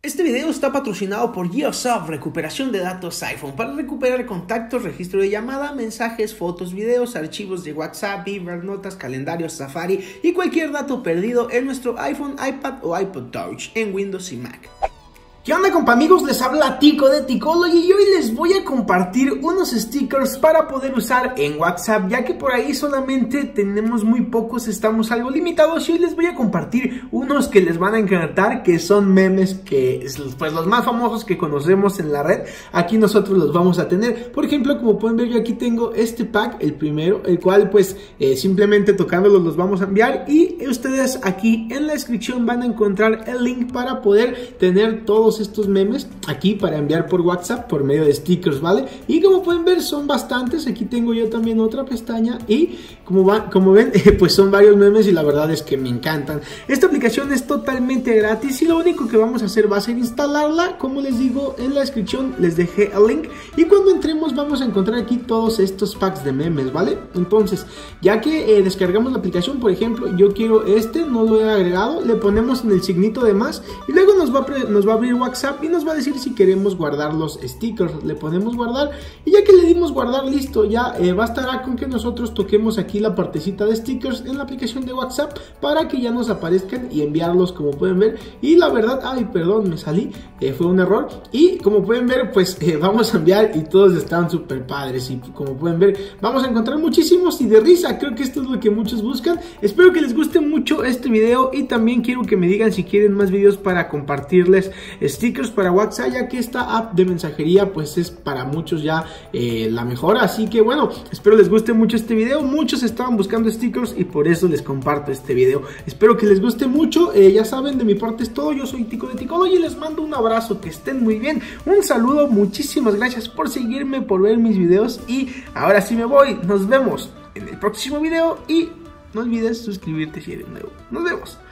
Este video está patrocinado por Geosoft, recuperación de datos iPhone, para recuperar contactos, registro de llamada, mensajes, fotos, videos, archivos de WhatsApp, Viber, notas, calendarios, Safari y cualquier dato perdido en nuestro iPhone, iPad o iPod Touch en Windows y Mac. ¿Qué onda, compa amigos? Les habla Tico de Ticology y hoy les voy a compartir unos stickers para poder usar en WhatsApp, ya que por ahí solamente tenemos muy pocos, estamos algo limitados, y hoy les voy a compartir unos que les van a encantar, que son memes, que pues los más famosos que conocemos en la red. Aquí nosotros los vamos a tener. Por ejemplo, como pueden ver, yo aquí tengo este pack, el primero, el cual pues simplemente tocándolos los vamos a enviar, y ustedes aquí en la descripción van a encontrar el link para poder tener todos estos memes aquí para enviar por WhatsApp por medio de stickers, ¿vale? Y como pueden ver son bastantes. Aquí tengo yo también otra pestaña y como ven pues son varios memes y la verdad es que me encantan. Esta aplicación es totalmente gratis y lo único que vamos a hacer va a ser instalarla. Como les digo, en la descripción les dejé el link y cuando entremos vamos a encontrar aquí todos estos packs de memes, ¿vale? Entonces, ya que descargamos la aplicación, por ejemplo, yo quiero este, no lo he agregado, le ponemos en el signito de más y luego nos va a abrir WhatsApp y nos va a decir si queremos guardar los stickers. Le ponemos guardar y ya que le dimos guardar, listo, ya bastará con que nosotros toquemos aquí la partecita de stickers en la aplicación de WhatsApp para que ya nos aparezcan y enviarlos, como pueden ver. Y la verdad, ay, perdón, me salí, fue un error. Y como pueden ver, pues vamos a enviar y todos están súper padres. Y como pueden ver, vamos a encontrar muchísimos y de risa. Creo que esto es lo que muchos buscan. Espero que les guste mucho este video y también quiero que me digan si quieren más videos para compartirles stickers para WhatsApp, ya que esta app de mensajería pues es para muchos ya la mejor. Así que bueno, espero les guste mucho este video. Muchos estaban buscando stickers y por eso les comparto este video. Espero que les guste mucho. Ya saben, de mi parte es todo. Yo soy Tico de Ticology y les mando un abrazo, que estén muy bien, un saludo, muchísimas gracias por seguirme, por ver mis videos y ahora sí me voy. Nos vemos en el próximo video y no olvides suscribirte si eres nuevo. Nos vemos.